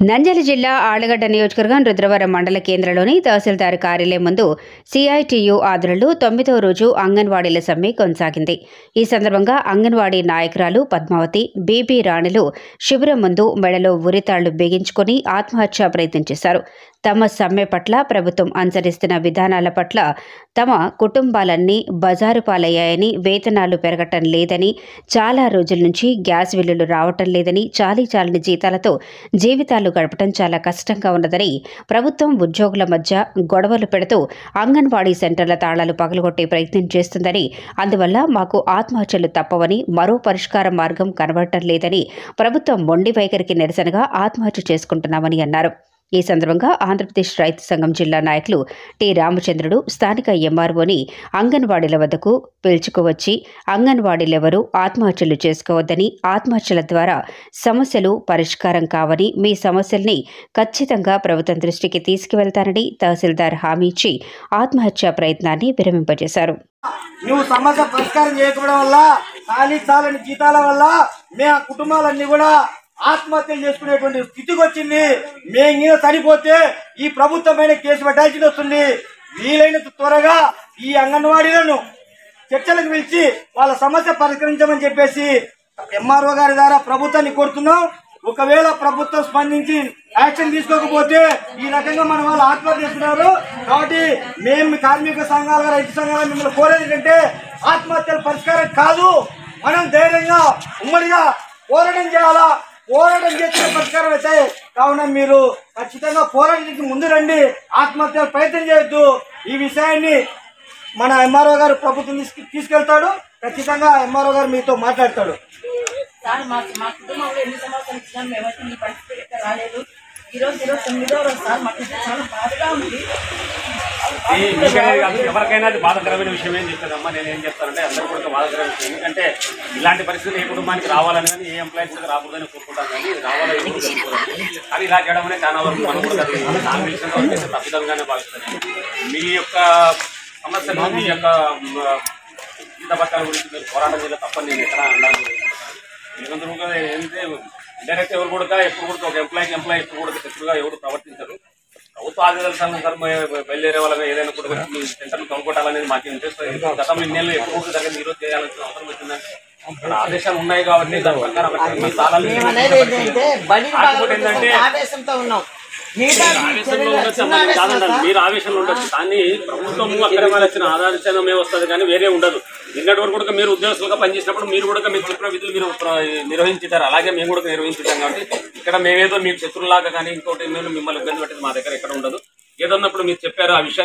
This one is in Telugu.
నంద్యాల జిల్లా ఆళ్లగడ్డ నియోజకవర్గం రుద్రవరం మండల కేంద్రంలోని తహసీల్దార్ కార్యాలయం ముందు సిఐటియు ఆధ్వర్యంలో 9వ రోజు అంగన్వాడీల సమ్మె కొనసాగింది. ఈ సందర్భంగా అంగన్వాడీ నాయకురాలు పద్మావతి, బీబీ రాణులు శిబిరం ముందు మెడలో ఉరితాళ్లు బిగించుకుని ఆత్మహత్యా ప్రయత్నం చేశారు. తమ సమ్మె పట్ల ప్రభుత్వం అనుసరిస్తున్న విధానాల పట్ల తమ కుటుంబాలన్నీ బజారు పాలయ్యాయని, వేతనాలు పెరగటం లేదని, చాలా రోజుల నుంచి గ్యాస్ బిల్లులు రావటం లేదని, చాలీచాలని జీతాలతో జీవితాలు గడపడం చాలా కష్టంగా ఉన్నదని, ప్రభుత్వం ఉద్యోగుల మధ్య గొడవలు పెడుతూ అంగన్వాడీ సెంటర్ల తాళాలు పగలగొట్టే ప్రయత్నం చేస్తుందని, అందువల్ల మాకు ఆత్మహత్యలు తప్పవని, మరో పరిష్కార మార్గం కనబడటం లేదని, ప్రభుత్వం మొండి వైఖరికి నిరసనగా ఆత్మహత్య చేసుకుంటున్నామని అన్నారు. ఈ సందర్భంగా ఆంధ్రప్రదేశ్ రైతు సంఘం జిల్లా నాయకులు టి రామచంద్రుడు స్థానిక ఎంఆర్ఓని అంగన్వాడీల వద్దకు పిలుచుకువచ్చి అంగన్వాడీలెవరూ ఆత్మహత్యలు చేసుకోవద్దని, ఆత్మహత్యల ద్వారా సమస్యలు పరిష్కారం కావని, మీ సమస్యల్ని ఖచ్చితంగా ప్రభుత్వం దృష్టికి తీసుకువెళ్తానని తహసీల్దార్ హామీ ఇచ్చి ఆత్మహత్యా ప్రయత్నాన్ని విరమింపజేశారు. నువ్వు సమస్య పరిష్కారం చేయకపోవడం వల్ల, చాలని జీతాల వల్ల మే కుటుంబాలన్నీ కూడా ఆత్మహత్యలు చేసుకునేటువంటి స్థితికి వచ్చింది. మేము చనిపోతే ఈ ప్రభుత్వమైన కేసు పెట్టాల్సి వస్తుంది. వీలైనంత త్వరగా ఈ అంగన్వాడీలను చర్చలకు పిలిచి వాళ్ళ సమస్య పరిష్కరించమని చెప్పేసి ఎంఆర్ఓ గారి ద్వారా ప్రభుత్వాన్ని కోరుతున్నాం. ఒకవేళ ప్రభుత్వం స్పందించి యాక్షన్ తీసుకోకపోతే ఈ రకంగా మన వాళ్ళు ఆత్మహత్య చేస్తున్నారు. కాబట్టి మేము కార్మిక సంఘాలుగా, రైతు సంఘాలుగా మిమ్మల్ని కోరేది ఏంటంటే ఆత్మహత్యల పరిష్కారం కాదు, మనం ధైర్యంగా ఉమ్మడిగా పోరాటం చేయాలా. పోరాటం చేస్తే పరిష్కారం అవుతాయి. కావున మీరు ఖచ్చితంగా పోరాటానికి ముందు రండి, ఆత్మహత్యలు ప్రయత్నం చేయొద్దు. ఈ విషయాన్ని మన ఎంఆర్ఓ గారు ప్రభుత్వం తీసుకెళ్తాడు. ఖచ్చితంగా ఎంఆర్ఓ గారు మీతో మాట్లాడతాడు. సార్ మా కుటుంబంలో ఎన్ని సంవత్సరాలు ఇచ్చినా మేమైతే ఈ పరిస్థితి రాలేదు. ఈరోజు 9వ రోజు సార్, మాకు చాలా బాధగా ఉంది. ఎవరికైనా అది బాధాకరమైన విషయం ఏం చెప్తారమ్మా. నేను ఏం చెప్తానంటే అందరూ కూడా బాధాకరమైన విషయం. ఎందుకంటే ఇలాంటి పరిస్థితులు ఏ కుటుంబానికి రావాలని కానీ, ఏ ఎంప్లాయీస్ రాకూడదని కోరుకుంటాను. కానీ రావాలని కానీ ఇలా చేయడం అనేది చాలా వరకు మనం కూడా నాకు తెలిసిన వరకు తప్పిదంగానే భావిస్తాను. మీ యొక్క సమస్యలు, మీ యొక్క జీత బత్తాల గురించి మీరు పోరాటం చేయడం తప్పని నేను ఎక్కడ అన్నాను. ఎందుకంటే ఏంటంటే డైరెక్ట్ ఎవరు కూడా ఎప్పుడు కూడా ఒక ఎంప్లాయీ ఎప్పుడు కూడా శత్రుగా ఎవరు ప్రవర్తించరు. ప్రభుత్వ ఆదేశాల బయలుదేరే వాళ్ళగా ఏదైనా కూడా మీ సెంటర్లు కొనుక్కోవాలనేది మాకు ఇంట్రెస్ట్. గతంలో ఇన్నేళ్ళు ఎప్పుడు కూడా జరిగింది, ఈరోజు చేయాల్సిన అవసరం వచ్చిందంటే ఆదేశాలు ఉన్నాయి కాబట్టి దాని ప్రకారం మీరు ఆవేశంలో ఉండొచ్చు. కానీ ప్రభుత్వము అక్కడ వచ్చిన ఆదేశమే వస్తుంది కానీ వేరే ఉండదు. నిన్నటి వరకు కూడా మీరు ఉద్యోగస్తులుగా పనిచేసినప్పుడు మీరు కూడా మీకు చెప్పిన విధులు మీరు నిర్వహించుతారు. అలాగే మేము కూడా నిర్వహించుతాం. కాబట్టి ఇక్కడ మేమేదో మీకు శత్రులాగా కానీ ఇంకోటి మేము మిమ్మల్ని ఇబ్బంది పెట్టేది మా దగ్గర ఎక్కడ ఉండదు. ఏదన్నప్పుడు మీరు చెప్పారు ఆ విషయం